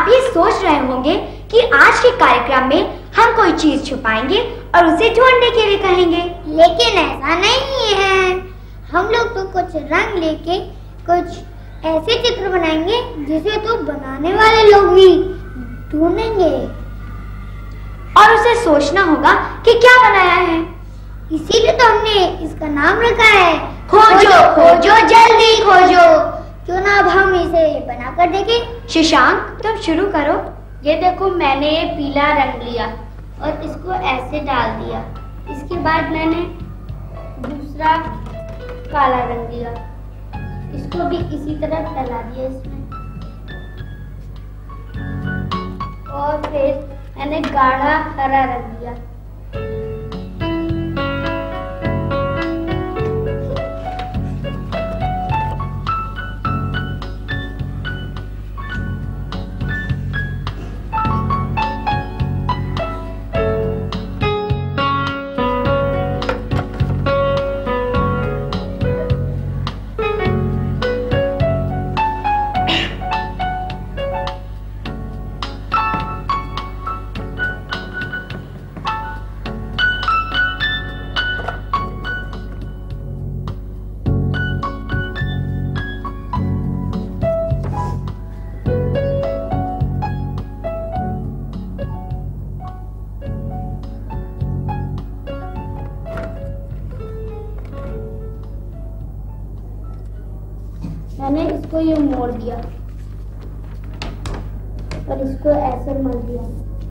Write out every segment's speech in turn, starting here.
ये सोच रहे होंगे कि आज के कार्यक्रम में हम कोई चीज छुपाएंगे और उसे ढूंढने के लिए कहेंगे, लेकिन ऐसा नहीं है। हम लोग तो कुछ रंग लेके कुछ ऐसे चित्र बनाएंगे जिसे तो बनाने वाले लोग भी ढूंढेंगे और उसे सोचना होगा कि क्या बनाया है। इसीलिए तो हमने इसका नाम रखा है खोजो खोजो जल्दी खोजो। क्यों ना अब हम इसे बना कर देखें। शशांक, तुम शुरू करो। ये देखो, मैंने ये पीला रंग लिया और इसको ऐसे डाल दिया। इसके बाद मैंने दूसरा काला रंग लिया, इसको भी इसी तरह डला दिया इसमें। और फिर मैंने गाढ़ा हरा रंग लिया। मैंने इसको ये मोड़ दिया और इसको ऐसे मल दिया।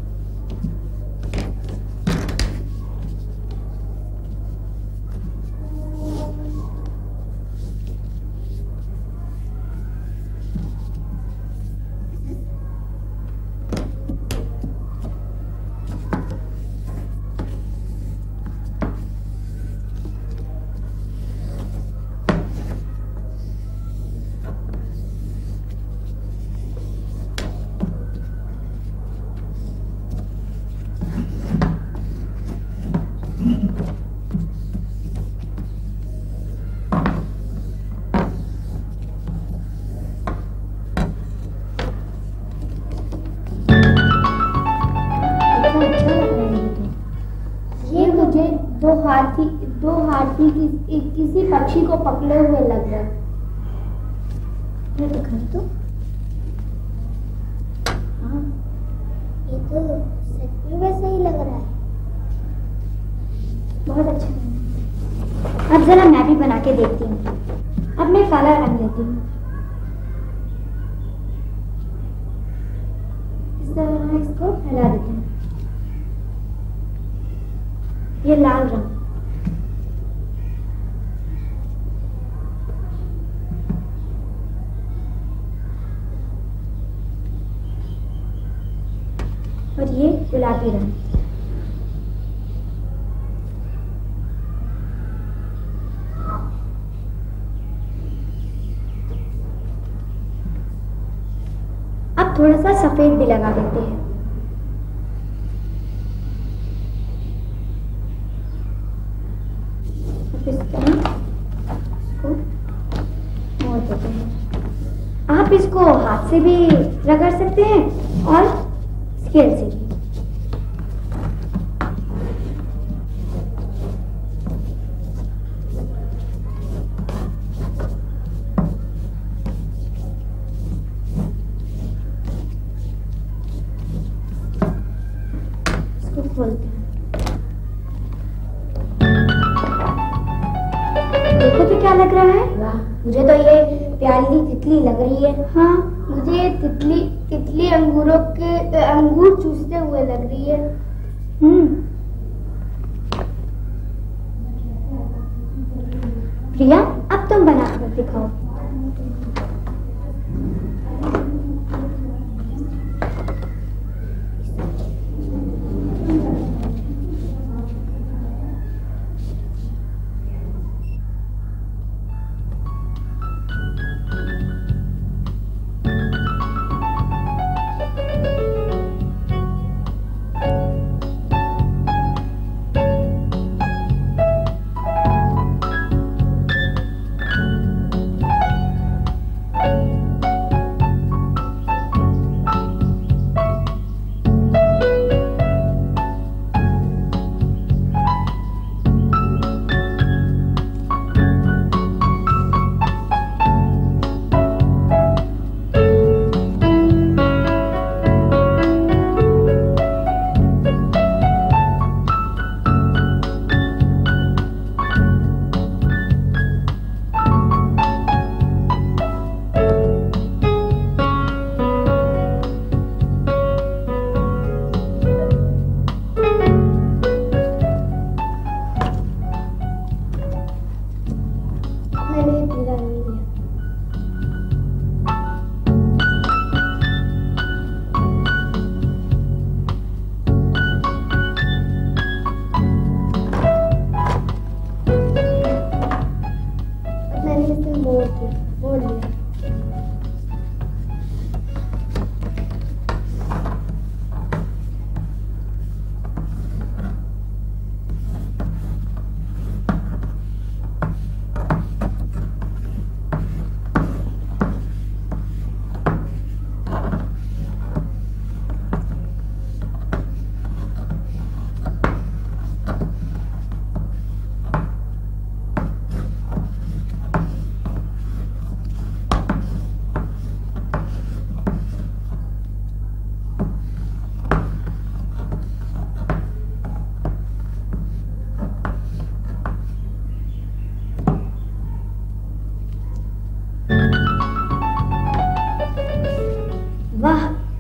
दो हाथी किसी पक्षी को पकड़े हुए लग रहा है। तो हाँ, ये तो सच में वैसा ही लग रहा है। बहुत अच्छा। अब जरा मैं भी बना के देखती हूँ। अब मैं काला रंग लेती हूँ। इस तरह इसको फैला देते हैं। ये लाल रंग, और ये गुलाबी रंग। अब थोड़ा सा सफेद भी लगा देते हैं। इसको मोड़ देते हैं। आप इसको हाथ से भी रगड़ सकते हैं और स्केल से भी। इसको खोलते हैं। देखो तो क्या लग रहा है। वाह, मुझे तो ये प्याली तितली लग रही है। हाँ, मुझे ये तितली अंगूर चूसते हुए लग रही है। प्रिया, अब तुम बना कर दिखाओ।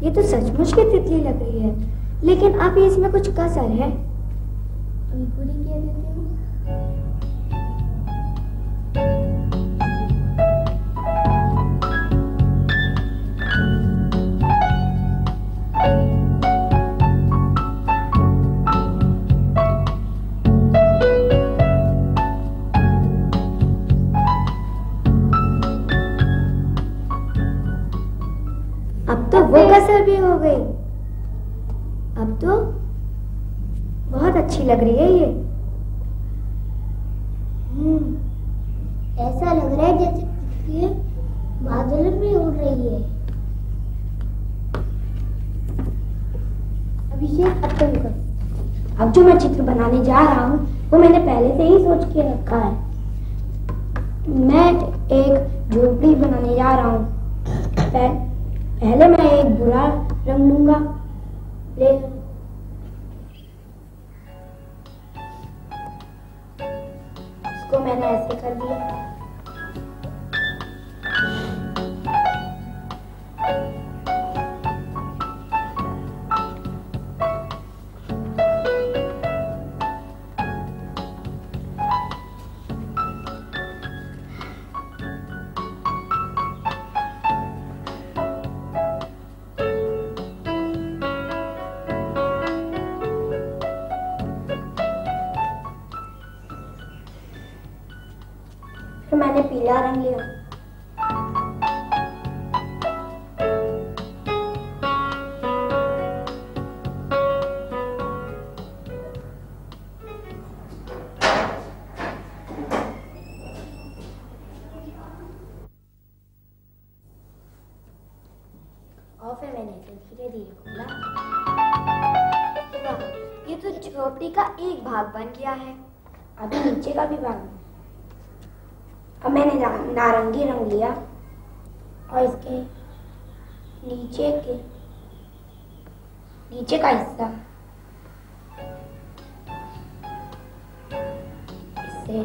ये तो सचमुच की तितली लग रही है, लेकिन अब इसमें कुछ कसर है। अभी पूरी किया देते हैं। अब तो वो कसर भी हो गई। अब तो बहुत अच्छी लग रही है ये। ऐसा लग रहा है जैसे तितली बादल में उड़ रही है। अभिषेक, अब तुम कर। अब जो मैं चित्र बनाने जा रहा हूँ वो मैंने पहले से ही सोच के रखा है। मैं एक झोपड़ी बनाने जा रहा हूँ। पहले मैं एक बुरा रंग लूंगा। इसको मैंने ऐसे कर दिया। फिर मैंने पीला रंग लिया। और फिर मैंने इसे धीरे धीरे खोला। ये तो झोपड़ी का एक भाग बन गया है। अभी नीचे का भी भाग। अब मैंने नारंगी रंग लिया और इसके नीचे का हिस्सा इससे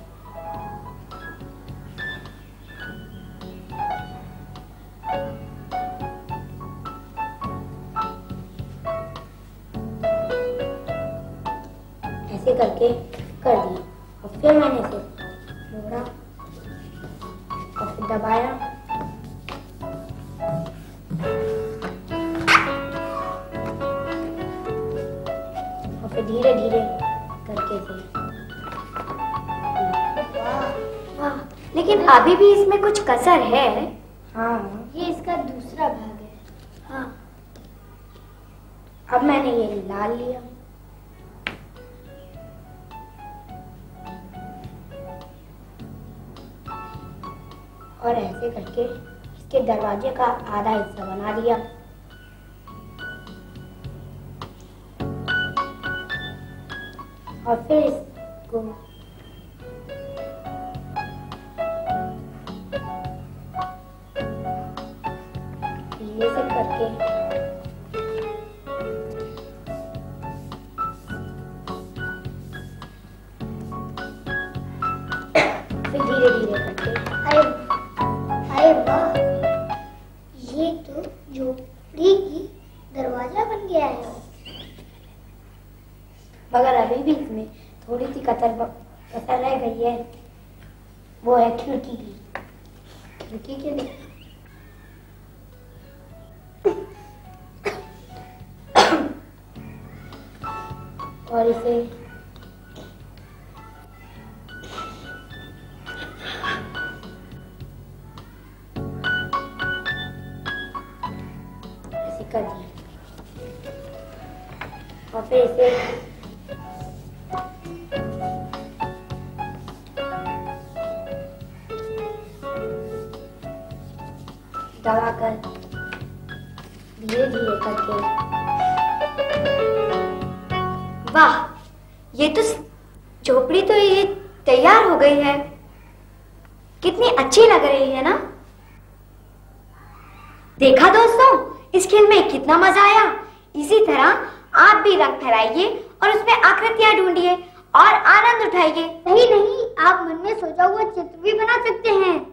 ऐसे करके कर दिया। और फिर मैंने इसे मोड़ा और फिर दबाया। और फिर धीरे धीरे करके इसे। वाह, लेकिन अभी भी इसमें कुछ कसर है। हाँ, ये इसका दूसरा भाग है। हाँ। अब मैंने ये लाल लिया। और ऐसे करके इसके दरवाजे का आधा हिस्सा बना दिया। और फिर इसको ये सब करके फिर धीरे धीरे करके अरे वाह, ये तो झोपड़ी की दरवाजा बन गया है। मगर अभी भी इसमें थोड़ी सी कसर रह गई है। वो है खिड़की के लिए। और इसे कर दिया। और फिर इसे दबाकर धीरे धीरे करके। वाह, ये तो झोपड़ी तो ये तैयार हो गई है। कितनी अच्छी लग रही है ना। देखा दोस्तों, इस खेल में कितना मजा आया। इसी तरह आप भी रंग फैलाइए और उसमें आकृतियां ढूंढिए और आनंद उठाइए। नहीं, आप मन में सोचा हुआ चित्र भी बना सकते हैं।